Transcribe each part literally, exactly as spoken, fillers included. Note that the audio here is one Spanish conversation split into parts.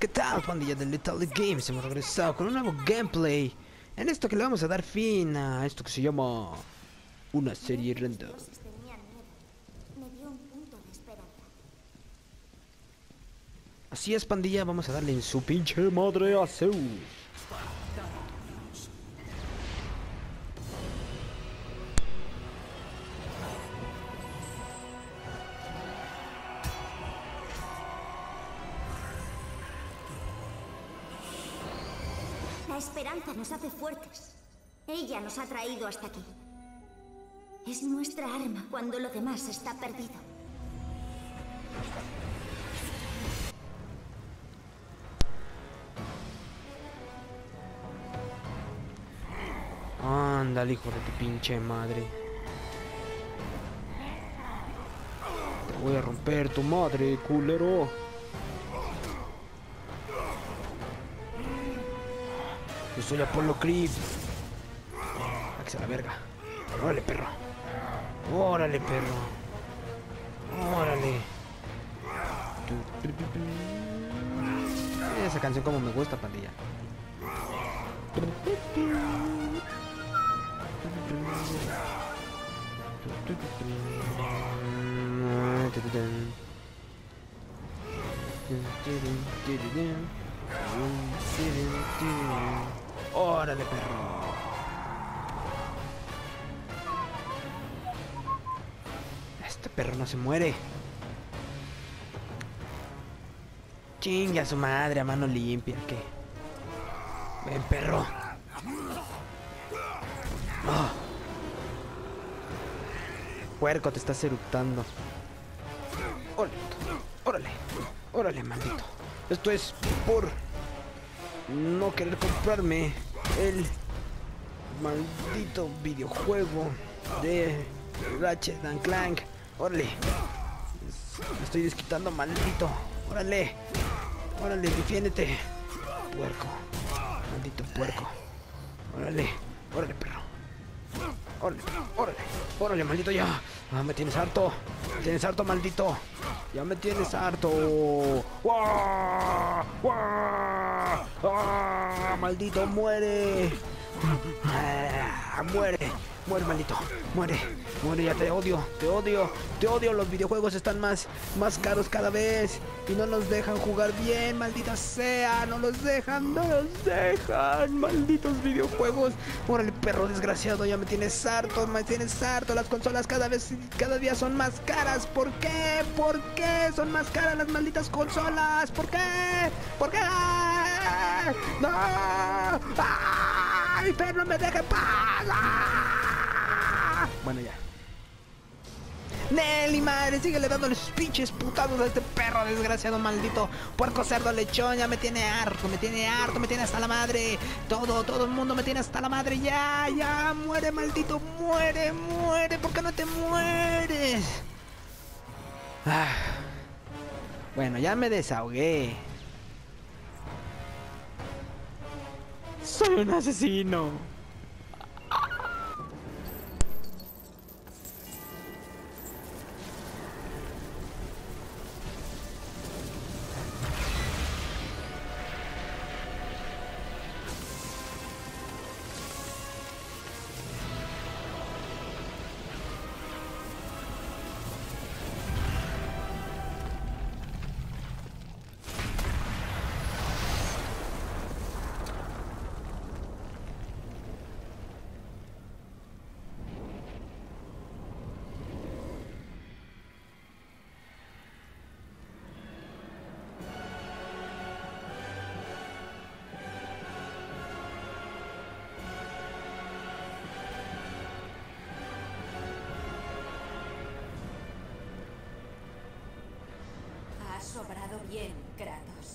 ¿Qué tal, pandilla de Lethal Games? Hemos regresado con un nuevo gameplay. En esto que le vamos a dar fin a esto que se llama una serie random. Así es, pandilla, vamos a darle en su pinche madre a Zeus. La esperanza nos hace fuertes. Ella nos ha traído hasta aquí. Es nuestra arma cuando lo demás está perdido. Ándale, hijo de tu pinche madre. Te voy a romper tu madre, culero. Yo soy Apolo Creed. Hágase la verga. Órale, perro. Órale, perro. Órale. Esa canción como me gusta, pandilla. Órale, perro. Este perro no se muere. Chinga su madre a mano limpia, ¿qué? Ven, perro. Oh. Puerco, te estás eructando. Órale, órale, órale, maldito. Esto es por no querer comprarme el maldito videojuego de Ratchet and Clank. Órale. Me estoy desquitando, maldito. Órale. Órale, defiéndete. Puerco. Maldito puerco. Órale. Órale, perro. Órale, órale. Órale, maldito ya. Ah, me tienes harto. Me tienes harto, maldito. Ya me tienes harto. ¡Wow! ¡Wow! ¡Ah! ¡Maldito, muere! Ah, ¡muere! Muere, maldito. Muere. Muere, ya te odio. Te odio. Te odio. Los videojuegos están más, más caros cada vez. Y no nos dejan jugar bien, maldita sea. No los dejan, no los dejan. Malditos videojuegos. Órale, perro desgraciado. Ya me tienes harto. Me tienes harto. Las consolas cada vez, cada día son más caras. ¿Por qué? ¿Por qué son más caras las malditas consolas? ¿Por qué? ¿Por qué? ¡No! ¡Ay, perro, no me deje en paz! ¡Ah! Bueno, ya. Nelly, madre, síguele dándole sus pinches putados a este perro desgraciado, maldito puerco, cerdo, lechón. Ya me tiene harto, me tiene harto, me tiene hasta la madre. Todo, todo el mundo me tiene hasta la madre. Ya, ya, muere, maldito, muere, muere. ¿Por qué no te mueres? Ah. Bueno, ya me desahogué. Soy un asesino. Sobrado bien, Kratos.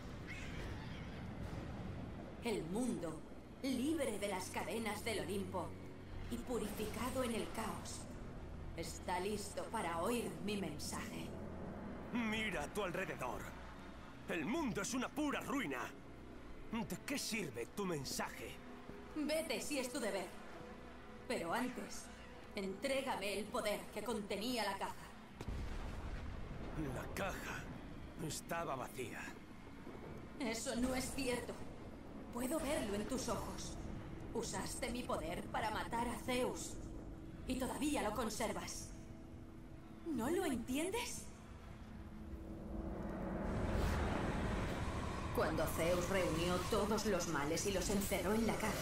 El mundo, libre de las cadenas del Olimpo y purificado en el caos, está listo para oír mi mensaje. Mira a tu alrededor. El mundo es una pura ruina. ¿De qué sirve tu mensaje? Vete si es tu deber. Pero antes, entrégame el poder que contenía la caja. La caja estaba vacía. Eso no es cierto. Puedo verlo en tus ojos. Usaste mi poder para matar a Zeus. Y todavía lo conservas. ¿No lo entiendes? Cuando Zeus reunió todos los males y los encerró en la caja,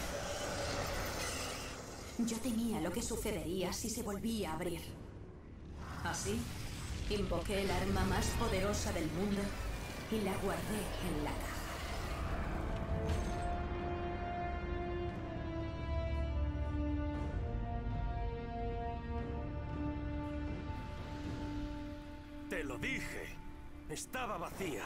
yo temía lo que sucedería si se volvía a abrir. Así, invoqué el arma más poderosa del mundo y la guardé en la caja. Te lo dije. Estaba vacía.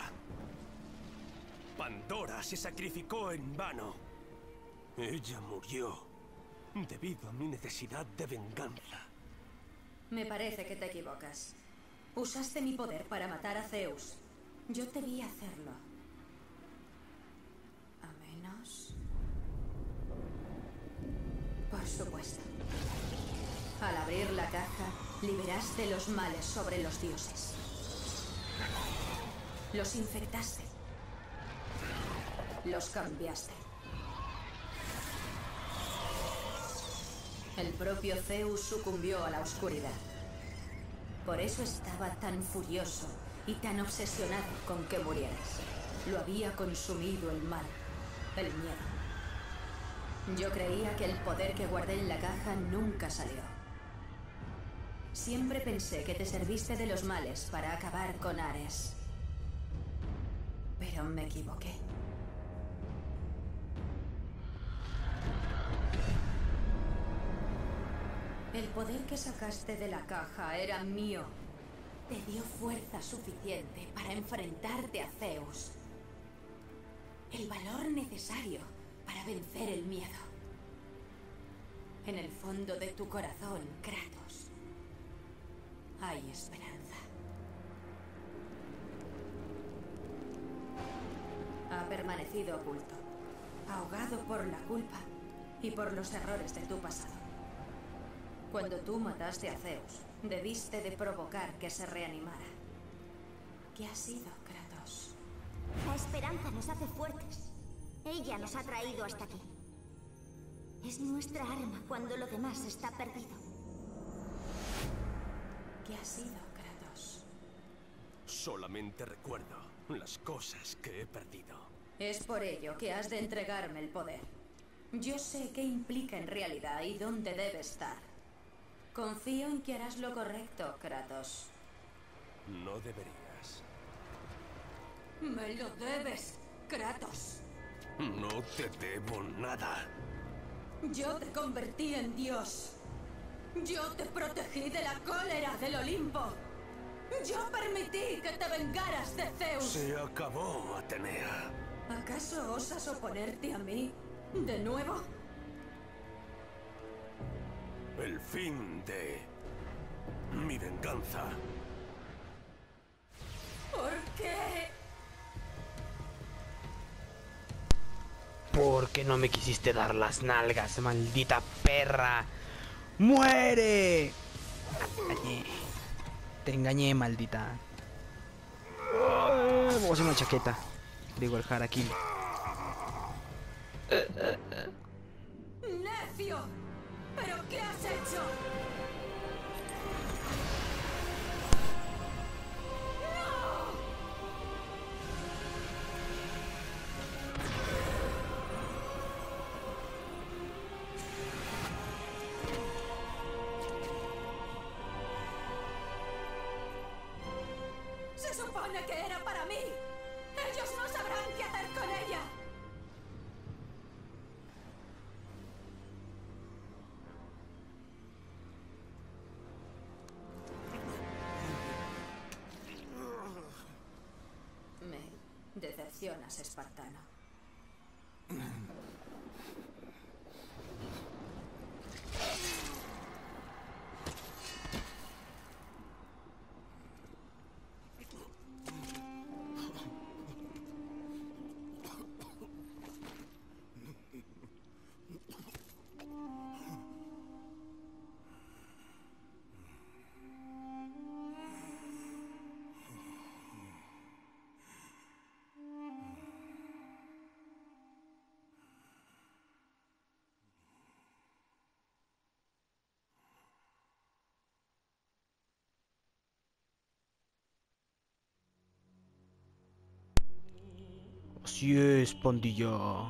Pandora se sacrificó en vano. Ella murió debido a mi necesidad de venganza. Me parece que te equivocas. Usaste mi poder para matar a Zeus. Yo te vi hacerlo. A menos... Por supuesto. Al abrir la caja, liberaste los males sobre los dioses. Los infectaste. Los cambiaste. El propio Zeus sucumbió a la oscuridad. Por eso estaba tan furioso y tan obsesionado con que murieras. Lo había consumido el mal, el miedo. Yo creía que el poder que guardé en la caja nunca salió. Siempre pensé que te serviste de los males para acabar con Ares. Pero me equivoqué. El poder que sacaste de la caja era mío. Te dio fuerza suficiente para enfrentarte a Zeus. El valor necesario para vencer el miedo. En el fondo de tu corazón, Kratos, hay esperanza. Ha permanecido oculto, ahogado por la culpa y por los errores de tu pasado. Cuando tú mataste a Zeus, debiste de provocar que se reanimara. ¿Qué ha sido, Kratos? La esperanza nos hace fuertes. Ella nos ha traído hasta aquí. Es nuestra arma cuando lo demás está perdido. ¿Qué ha sido, Kratos? Solamente recuerdo las cosas que he perdido. Es por ello que has de entregarme el poder. Yo sé qué implica en realidad y dónde debe estar. Confío en que harás lo correcto, Kratos. No deberías. Me lo debes, Kratos. No te debo nada. Yo te convertí en Dios. Yo te protegí de la cólera del Olimpo. Yo permití que te vengaras de Zeus. Se acabó, Atenea. ¿Acaso osas oponerte a mí de nuevo? El fin de mi venganza. ¿Por qué? ¿Por qué no me quisiste dar las nalgas, maldita perra? ¡Muere! Te engañé. Te engañé, maldita. Oh, vamos a hacer una chaqueta. Digo el harakiri. ¡Necio! ¿Pero qué has hecho? ¡Se supone que era para mí! ¡Ellos no sabrán qué hacer con ella! Me decepcionas, espartano. Así es, pandilla.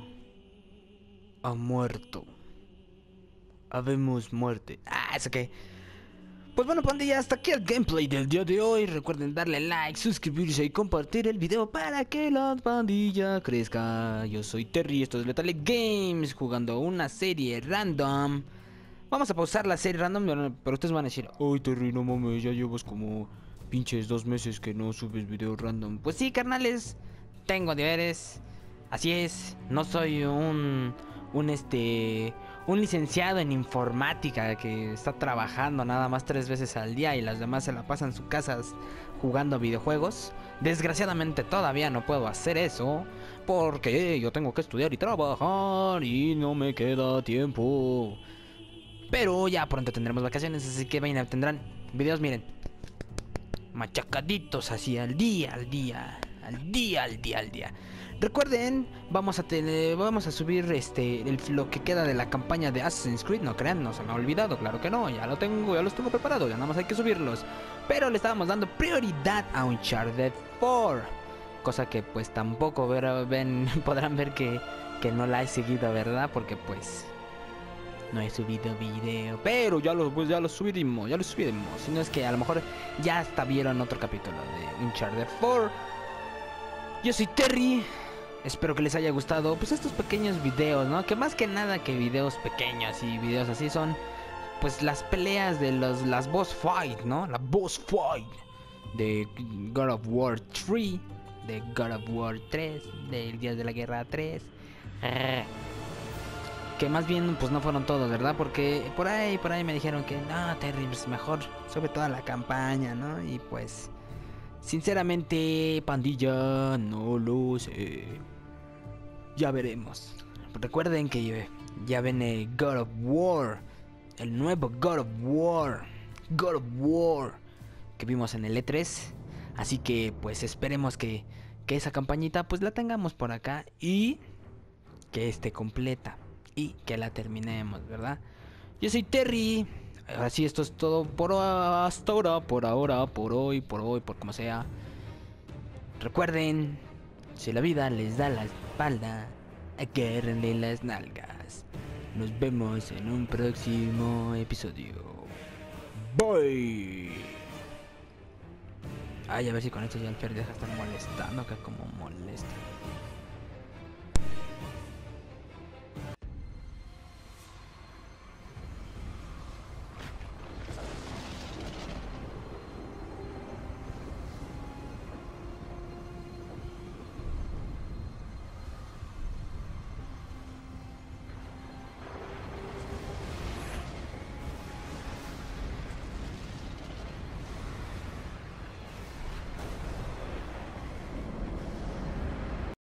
Ha muerto. Habemos muerte. Ah, ¿eso qué? Pues bueno, pandilla, hasta aquí el gameplay del día de hoy. Recuerden darle like, suscribirse y compartir el video para que la pandilla crezca. Yo soy Terry, esto es Letale Games, jugando una serie random. Vamos a pausar la serie random, pero ustedes van a decir: ay, Terry, no mames, ya llevas como pinches dos meses que no subes video random. Pues sí, carnales, tengo deberes. Así es, no soy un... un este... un licenciado en informática que está trabajando nada más tres veces al día y las demás se la pasan en sus casas jugando videojuegos. Desgraciadamente todavía no puedo hacer eso porque yo tengo que estudiar y trabajar y no me queda tiempo. Pero ya pronto tendremos vacaciones, así que vayan, tendrán videos, miren, machacaditos así al día, al día, al día, al día, al día. Recuerden, vamos a tener, vamos a subir este el, lo que queda de la campaña de Assassin's Creed. No crean, no se me ha olvidado, claro que no. Ya lo tengo, ya los tengo preparados, ya nada más hay que subirlos. Pero le estábamos dando prioridad a Uncharted cuatro, cosa que pues tampoco ver, ven, podrán ver que, que no la he seguido, ¿verdad? Porque pues no he subido video. Pero ya lo, pues ya lo subiremos, ya lo subiremos. Si no es que a lo mejor ya hasta vieron otro capítulo de Uncharted cuatro. Yo soy Terry. Espero que les haya gustado pues estos pequeños videos, ¿no? Que más que nada que videos pequeños y videos así son pues las peleas de los las boss fight, ¿no? La boss fight de God of War tres, de God of War tres, del Dios de la Guerra tres. Que más bien pues no fueron todos, ¿verdad? Porque por ahí por ahí me dijeron que no, Terry, pues mejor sube toda la campaña, ¿no? Y pues sinceramente, pandilla, no lo sé. Ya veremos. Recuerden que ya viene God of War, el nuevo God of War, God of War que vimos en el E tres. Así que pues esperemos que, que esa campañita pues la tengamos por acá y que esté completa y que la terminemos, ¿verdad? Yo soy Terry. Así esto es todo por hasta ahora, por ahora, por hoy, por hoy, por como sea. Recuerden, si la vida les da la espalda, agárrenle las nalgas. Nos vemos en un próximo episodio. Bye. Ay, a ver si con esto ya el Fer deja de estar molestando, que como molesta.